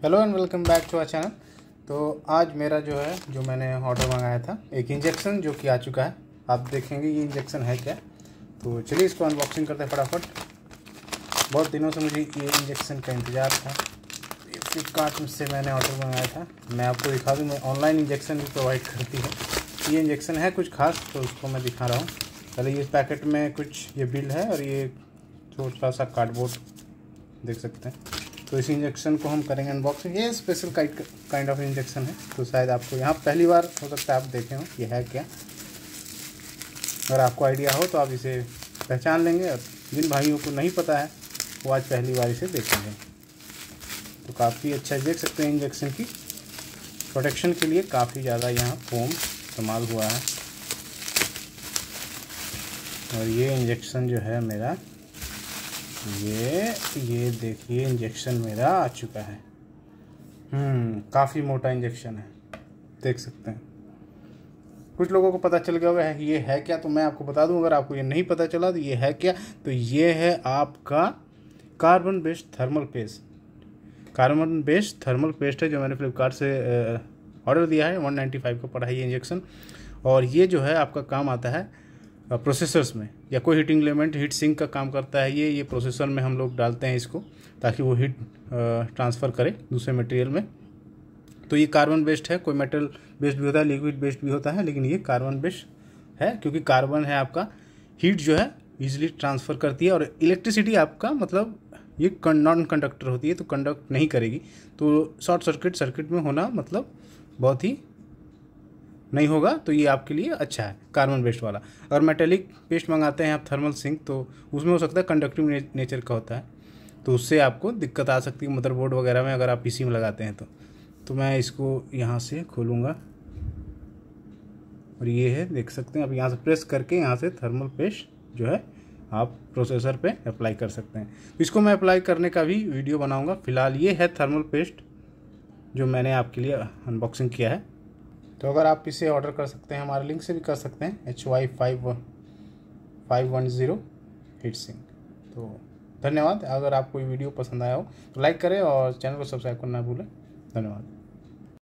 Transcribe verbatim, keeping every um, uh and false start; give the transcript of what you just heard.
Hello and welcome back to our channel. तो आज मेरा जो है जो मैंने ऑर्डर मंगाया था एक इंजेक्शन जो कि आ चुका है। आप देखेंगे ये इंजेक्शन है क्या। तो चलिए इसको अनबॉक्सिंग करते हैं फटाफट। बहुत दिनों से मुझे ये इंजेक्शन का इंतज़ार था। ये फ्लिपकार्ट से मैंने ऑर्डर मंगाया था। मैं आपको दिखा दूँ, मैं ऑनलाइन इंजेक्शन भी प्रोवाइड करती है। ये इंजेक्शन है कुछ खास, तो उसको मैं दिखा रहा हूँ। पहले ये पैकेट में कुछ ये बिल है और ये छोटा सा कार्डबोर्ड देख सकते हैं। तो इस इंजेक्शन को हम करेंगे अनबॉक्सिंग। ये स्पेशल काइंड ऑफ इंजेक्शन है, तो शायद आपको यहाँ पहली बार हो सकता है आप देखें हो ये है क्या। अगर आपको आइडिया हो तो आप इसे पहचान लेंगे, और जिन भाइयों को नहीं पता है वो आज पहली बार इसे देखेंगे। तो काफ़ी अच्छा देख सकते हैं, इंजेक्शन की प्रोटेक्शन के लिए काफ़ी ज़्यादा यहाँ फोम इस्तेमाल हुआ है। और ये इंजेक्शन जो है मेरा, ये ये देखिए इंजेक्शन मेरा आ चुका है। हम्म काफ़ी मोटा इंजेक्शन है, देख सकते हैं। कुछ लोगों को पता चल गया होगा है ये है क्या, तो मैं आपको बता दूं। अगर आपको ये नहीं पता चला तो ये है क्या, तो ये है आपका carbon based thermal paste. Carbon based thermal paste है जो मैंने फ्लिपकार्ट से ऑर्डर दिया है। वन नाइन्टी फाइव का पड़ा है ये इंजेक्शन। और ये जो है आपका काम आता है प्रोसेसर्स में, या कोई हीटिंग एलिमेंट हीट सिंक का काम करता है। ये ये प्रोसेसर में हम लोग डालते हैं इसको, ताकि वो हीट ट्रांसफ़र करे दूसरे मटेरियल में। तो ये कार्बन बेस्ड है। कोई मेटल बेस्ड भी होता है, लिक्विड बेस्ड भी होता है, लेकिन ये कार्बन बेस्ड है क्योंकि कार्बन है आपका हीट जो है ईजिली ट्रांसफ़र करती है। और इलेक्ट्रिसिटी आपका मतलब ये नॉन कंडक्टर होती है, तो कंडक्ट नहीं करेगी। तो शॉर्ट सर्किट सर्किट में होना मतलब बहुत ही नहीं होगा। तो ये आपके लिए अच्छा है कार्बन बेस्ड वाला। अगर मेटेलिक पेस्ट मंगाते हैं आप थर्मल सिंक, तो उसमें हो सकता है कंडक्टिव ने, नेचर का होता है, तो उससे आपको दिक्कत आ सकती है मदरबोर्ड वगैरह में अगर आप पीसी में लगाते हैं तो। तो मैं इसको यहाँ से खोलूँगा और ये है, देख सकते हैं। अब यहाँ से प्रेस करके यहाँ से थर्मल पेस्ट जो है आप प्रोसेसर पे अप्लाई कर सकते हैं। तो इसको मैं अप्लाई करने का भी वीडियो बनाऊँगा। फिलहाल ये है थर्मल पेस्ट जो मैंने आपके लिए अनबॉक्सिंग किया है। तो अगर आप इसे ऑर्डर कर सकते हैं, हमारे लिंक से भी कर सकते हैं, H Y five five one zero heat sink. तो धन्यवाद। अगर आपको ये वीडियो पसंद आया हो तो लाइक करें और चैनल को सब्सक्राइब करना भूलें। धन्यवाद।